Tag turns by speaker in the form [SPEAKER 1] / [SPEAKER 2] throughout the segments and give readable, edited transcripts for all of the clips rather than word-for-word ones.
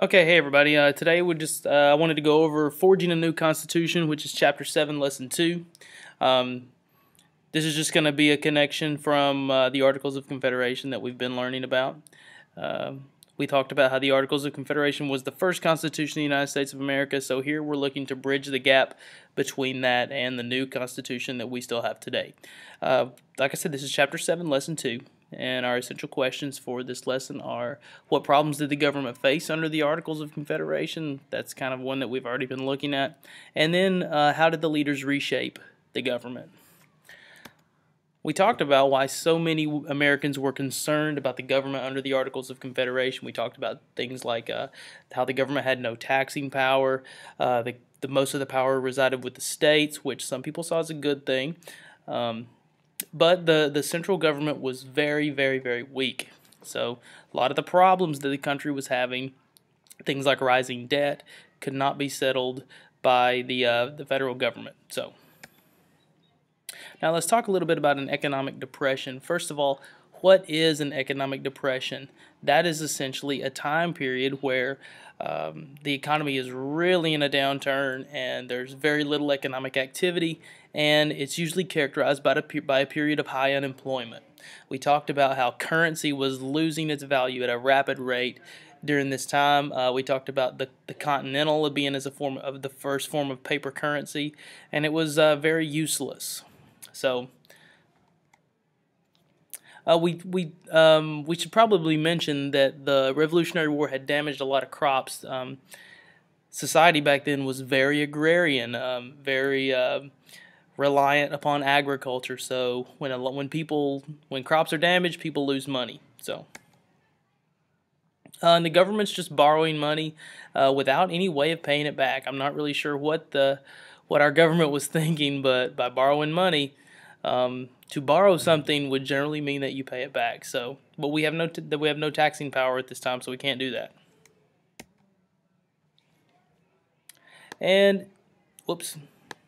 [SPEAKER 1] Okay, hey everybody. Today we just I wanted to go over forging a new constitution, which is chapter 7, lesson 2. Um, this is just going to be a connection from the Articles of Confederation that we've been learning about. We talked about how the Articles of Confederation was the first constitution of the United States of America, so here we're looking to bridge the gap between that and the new constitution that we still have today. Like I said, this is chapter 7, lesson 2. And our essential questions for this lesson are: what problems did the government face under the Articles of Confederation? That's kind of one that we've already been looking at. And then how did the leaders reshape the government? We talked about why so many Americans were concerned about the government under the Articles of Confederation. We talked about things like how the government had no taxing power, the most of the power resided with the states, which some people saw as a good thing. But the central government was very, very, very weak. So a lot of the problems that the country was having, things like rising debt, could not be settled by the federal government. So now let's talk a little bit about an economic depression. First of all, what is an economic depression? That is essentially a time period where the economy is really in a downturn and there's very little economic activity, and it's usually characterized by a period of high unemployment. We talked about how currency was losing its value at a rapid rate during this time. We talked about the Continental being as a form of the first form of paper currency, and it was very useless. So we should probably mention that the Revolutionary War had damaged a lot of crops. Society back then was very agrarian, very reliant upon agriculture. So when crops are damaged, people lose money. So and the government's just borrowing money without any way of paying it back. I'm not really sure what our government was thinking, but by borrowing money. To borrow something would generally mean that you pay it back. So, but we have no taxing power at this time, so we can't do that. And, whoops.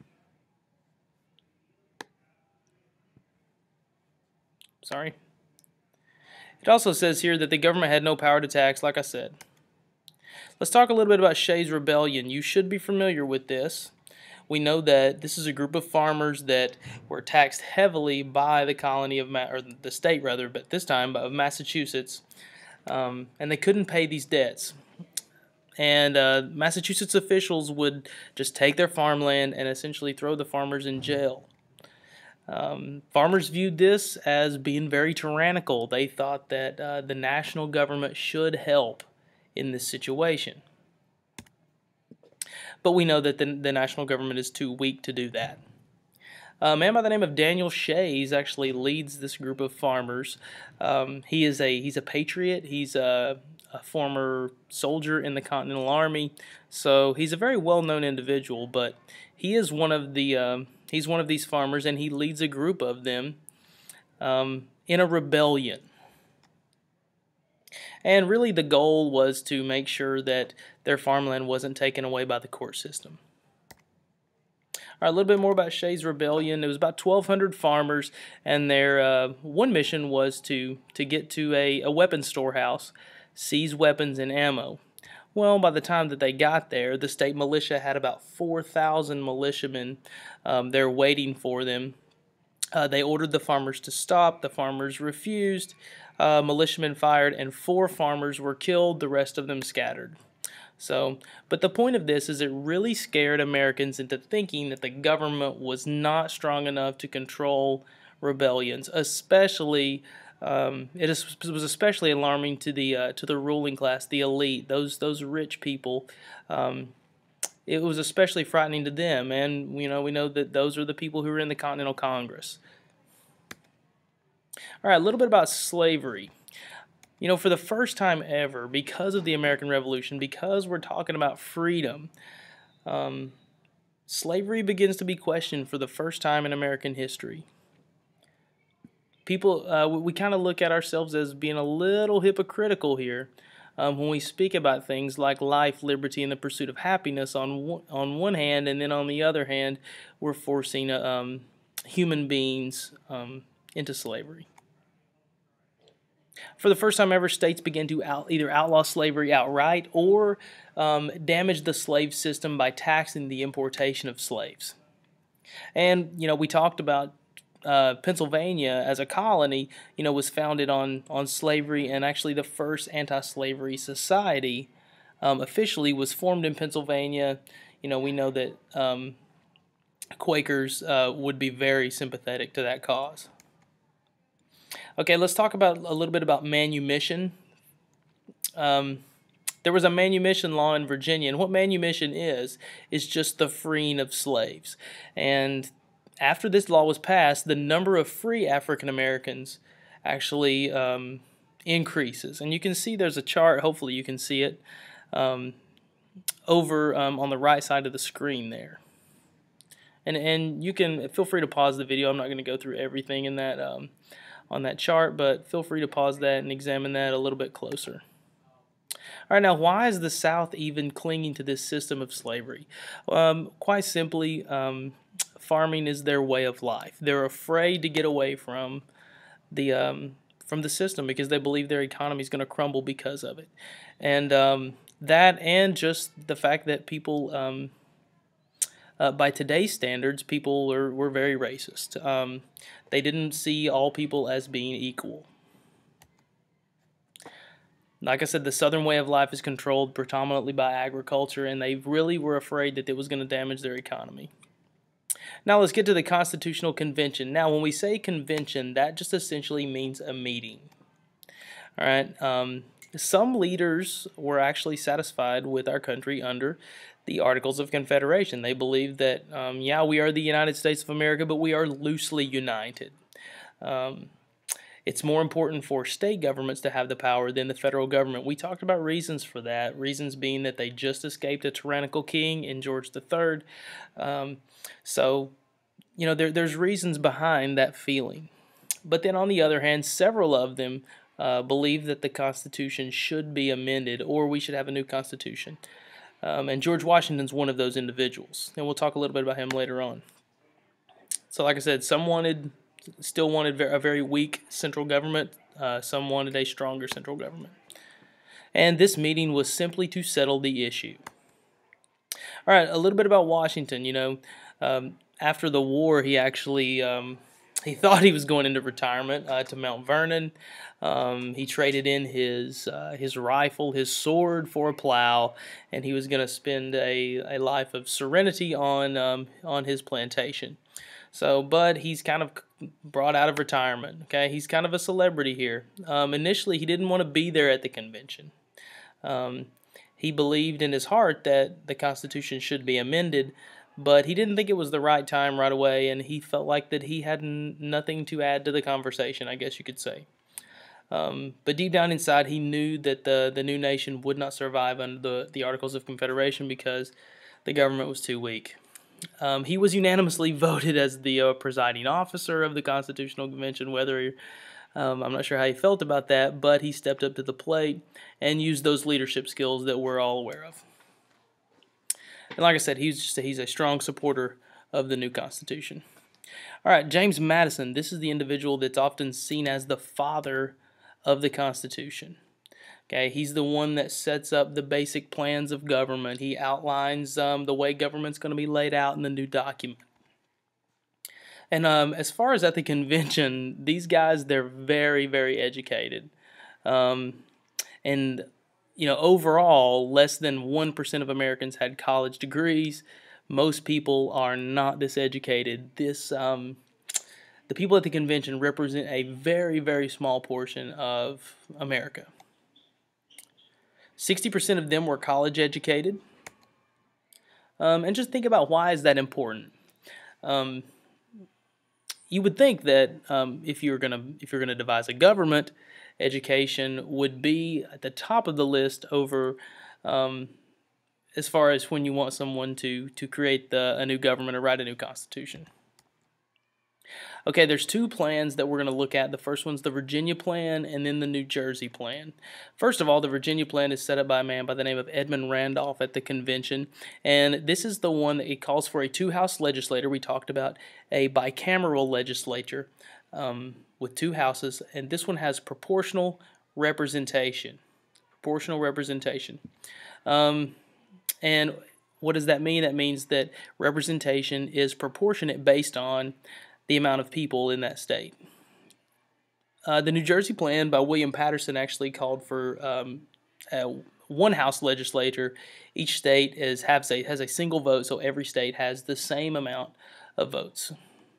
[SPEAKER 1] Sorry. It also says here that the government had no power to tax, like I said. Let's talk a little bit about Shays' Rebellion. You should be familiar with this. We know that this is a group of farmers that were taxed heavily by the colony of or the state rather, but this time of Massachusetts, and they couldn't pay these debts. And Massachusetts officials would just take their farmland and essentially throw the farmers in jail. Farmers viewed this as being very tyrannical. They thought that the national government should help in this situation. But we know that the national government is too weak to do that. A man by the name of Daniel Shays actually leads this group of farmers. He's a patriot. He's a former soldier in the Continental Army, so he's a very well-known individual. But he is one of these farmers, and he leads a group of them in a rebellion. And really the goal was to make sure that their farmland wasn't taken away by the court system. All right, a little bit more about Shays' Rebellion. It was about 1,200 farmers, and their one mission was to get to a weapons storehouse, seize weapons and ammo. Well, by the time that they got there, the state militia had about 4,000 militiamen there waiting for them. They ordered the farmers to stop. The farmers refused. Militiamen fired, and 4 farmers were killed. The rest of them scattered. So, but the point of this is it really scared Americans into thinking that the government was not strong enough to control rebellions. Especially, it was especially alarming to the ruling class, the elite, those rich people. It was especially frightening to them, and we know that those are the people who are in the Continental Congress. All right, a little bit about slavery. For the first time ever, because of the American Revolution, because we're talking about freedom, slavery begins to be questioned for the first time in American history. We kind of look at ourselves as being a little hypocritical here when we speak about things like life, liberty, and the pursuit of happiness on one hand, and then on the other hand, we're forcing human beings into slavery. For the first time ever, states began to either outlaw slavery outright or damage the slave system by taxing the importation of slaves. And, we talked about Pennsylvania as a colony, was founded on slavery, and actually the first anti-slavery society officially was formed in Pennsylvania. We know that Quakers would be very sympathetic to that cause. Okay, let's talk about a little bit about manumission. There was a manumission law in Virginia, and what manumission is just the freeing of slaves. And after this law was passed, the number of free African Americans actually increases. And you can see there's a chart, hopefully you can see it, over on the right side of the screen there. And you can feel free to pause the video. I'm not going to go through everything in that on that chart, but feel free to pause that and examine that a little bit closer. All right, now why is the South even clinging to this system of slavery? Quite simply, farming is their way of life. They're afraid to get away from the system because they believe their economy is going to crumble because of it. And that, and just the fact that people, by today's standards, people were very racist. They didn't see all people as being equal. Like I said, the Southern way of life is controlled predominantly by agriculture, and they really were afraid that it was going to damage their economy. Now let's get to the Constitutional Convention. Now when we say convention, that just essentially means a meeting. All right. Some leaders were actually satisfied with our country under the Articles of Confederation. They believed that, yeah, we are the United States of America, but we are loosely united. It's more important for state governments to have the power than the federal government. We talked about reasons for that, reasons being that they just escaped a tyrannical king in George III. So, there's reasons behind that feeling. But then on the other hand, several of them believe that the Constitution should be amended or we should have a new Constitution. And George Washington's one of those individuals. And we'll talk a little bit about him later on. So like I said, some still wanted a very weak central government. Some wanted a stronger central government. And this meeting was simply to settle the issue. All right, a little bit about Washington. After the war, he actually he thought he was going into retirement to Mount Vernon. He traded in his rifle, his sword, for a plow, and he was going to spend a life of serenity on his plantation. So, but he's kind of brought out of retirement. Okay, he's kind of a celebrity here. Initially, he didn't want to be there at the convention. He believed in his heart that the Constitution should be amended, but he didn't think it was the right time right away, and he felt like that he had nothing to add to the conversation, I guess you could say. But deep down inside, he knew that the new nation would not survive under the Articles of Confederation because the government was too weak. He was unanimously voted as the presiding officer of the Constitutional Convention, I'm not sure how he felt about that, but he stepped up to the plate and used those leadership skills that we're all aware of. And like I said, he's a strong supporter of the new Constitution. All right, James Madison, this is the individual that's often seen as the father of the Constitution. Okay, he's the one that sets up the basic plans of government. He outlines the way government's going to be laid out in the new document. And as far as at the convention, these guys, they're very, very educated. And, overall, less than 1% of Americans had college degrees. Most people are not this educated. The people at the convention represent a very, very small portion of America. 60% of them were college educated. And just think about, why is that important? You would think that if you're gonna devise a government, education would be at the top of the list over as far as when you want someone to create a new government or write a new constitution. Okay, there's two plans that we're going to look at. The first one's the Virginia plan and then the New Jersey plan. First of all, the Virginia plan is set up by a man by the name of Edmund Randolph at the convention, and this is the one that it calls for a two-house legislature. We talked about a bicameral legislature with two houses, and this one has proportional representation. Proportional representation. And what does that mean? That means that representation is proportionate based on the amount of people in that state. The New Jersey plan by William Patterson actually called for one House legislature. Each state has a single vote, so every state has the same amount of votes.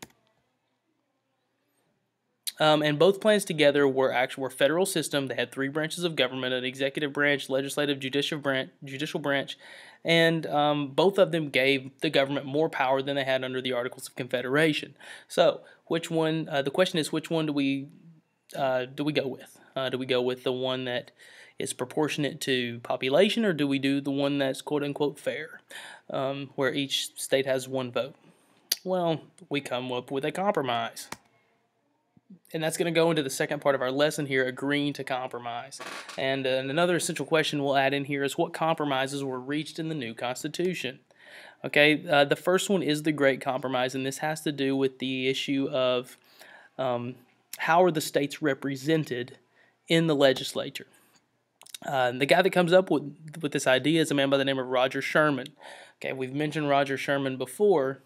[SPEAKER 1] And both plans together were federal system. They had 3 branches of government: an executive branch, legislative, judicial branch, and both of them gave the government more power than they had under the Articles of Confederation. So, which one? The question is, which one do we go with? Do we go with the one that is proportionate to population, or do we do the one that's quote unquote fair, where each state has 1 vote? Well, we come up with a compromise. And that's going to go into the second part of our lesson here, agreeing to compromise. And another essential question we'll add in here is, what compromises were reached in the new Constitution? Okay, the first one is the Great Compromise, and this has to do with the issue of how are the states represented in the legislature. The guy that comes up with this idea is a man by the name of Roger Sherman. Okay, we've mentioned Roger Sherman before.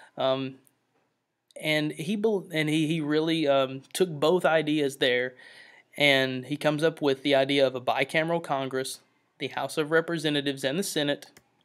[SPEAKER 1] And he really took both ideas there, and he comes up with the idea of a bicameral Congress, the House of Representatives and the Senate.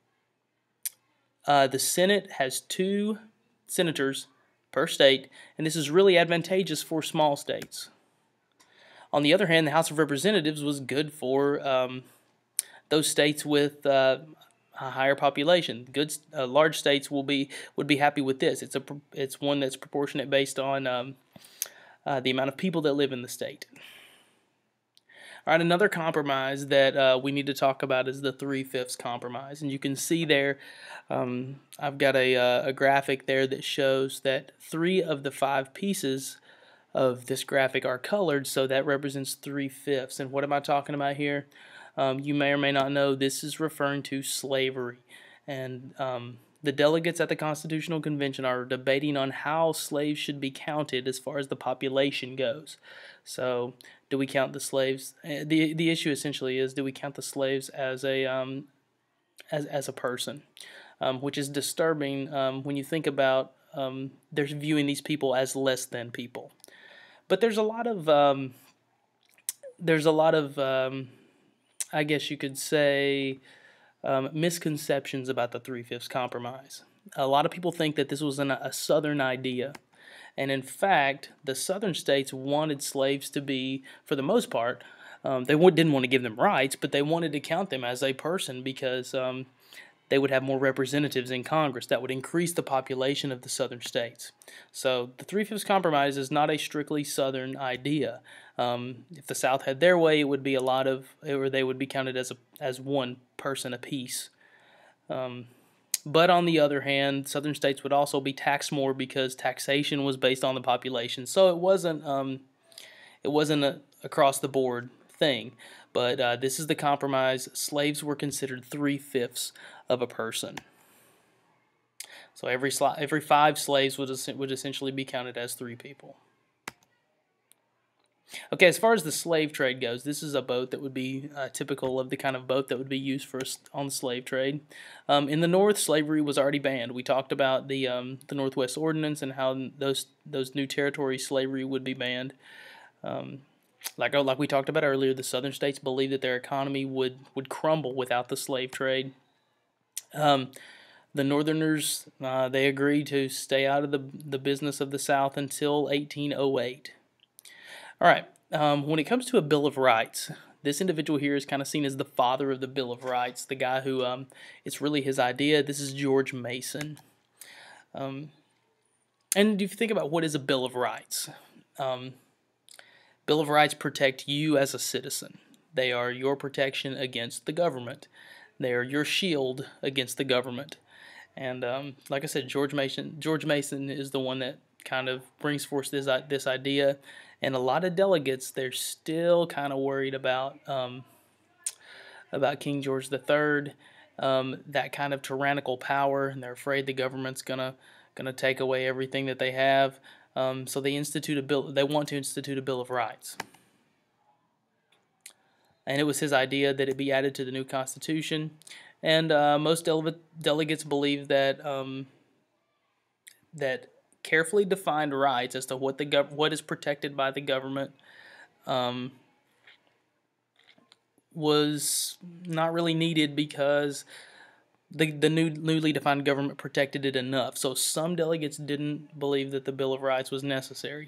[SPEAKER 1] The Senate has 2 senators per state, and this is really advantageous for small states. On the other hand, the House of Representatives was good for those states with a higher population. Large states would be happy with this. It's one that's proportionate based on the amount of people that live in the state. All right, another compromise that we need to talk about is the 3/5 compromise, and you can see there. I've got a graphic there that shows that 3 of the 5 pieces of this graphic are colored, so that represents 3/5. And what am I talking about here? You may or may not know this is referring to slavery, and the delegates at the Constitutional Convention are debating on how slaves should be counted as far as the population goes. So, do we count the slaves? The issue essentially is, do we count the slaves as a person, which is disturbing when you think about they're viewing these people as less than people. But there's a lot of I guess you could say, misconceptions about the 3/5 compromise. A lot of people think that this was a Southern idea, and in fact, the Southern states wanted slaves to be, for the most part, they didn't want to give them rights, but they wanted to count them as a person because they would have more representatives in Congress. That would increase the population of the Southern states. So the 3/5 compromise is not a strictly Southern idea. If the South had their way, it would be or they would be counted as 1 person apiece. But on the other hand, Southern states would also be taxed more because taxation was based on the population. So it wasn't a across the board thing. But this is the compromise. Slaves were considered 3/5 of a person. So every 5 slaves would essentially be counted as 3 people. Okay, as far as the slave trade goes, this is a boat that would be typical of the kind of boat that would be used on the slave trade. In the North, slavery was already banned. We talked about the Northwest Ordinance and how those new territories, slavery would be banned. Like we talked about earlier, the Southern states believed that their economy would crumble without the slave trade. The Northerners, they agreed to stay out of the business of the South until 1808. All right, when it comes to a Bill of Rights, this individual here is kind of seen as the father of the Bill of Rights, the guy who, it's really his idea. This is George Mason. And if you think about what is a Bill of Rights, Bill of Rights protect you as a citizen. They are your protection against the government. They are your shield against the government. And like I said, George Mason is the one that kind of brings forth this idea. And a lot of delegates, they're still kind of worried about King George III, that kind of tyrannical power, and they're afraid the government's gonna take away everything that they have. So they want to institute a Bill of Rights. and it was his idea that it be added to the new Constitution. And most delegates believe that that carefully defined rights as to what is protected by the government um, was not really needed because the newly defined government protected it enough. So some delegates didn't believe that the Bill of Rights was necessary.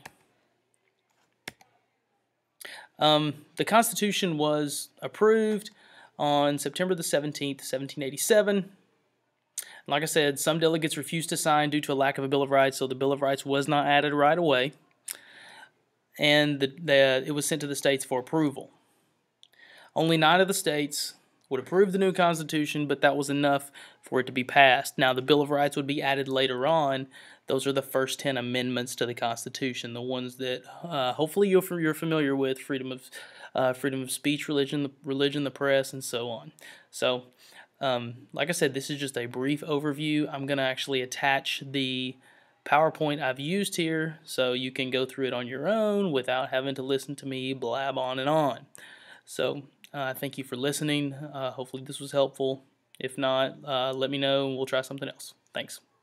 [SPEAKER 1] The Constitution was approved on September the 17th, 1787. Like I said, some delegates refused to sign due to a lack of a Bill of Rights, so the Bill of Rights was not added right away, and it was sent to the states for approval. Only 9 of the states would approve the new Constitution, but that was enough for it to be passed. Now, the Bill of Rights would be added later on. Those are the first 10 amendments to the Constitution, the ones that hopefully you're familiar with: freedom of speech, religion, the press, and so on. So, like I said, this is just a brief overview. I'm going to actually attach the PowerPoint I've used here so you can go through it on your own without having to listen to me blab on and on. So, thank you for listening. Hopefully this was helpful. If not, let me know and we'll try something else. Thanks.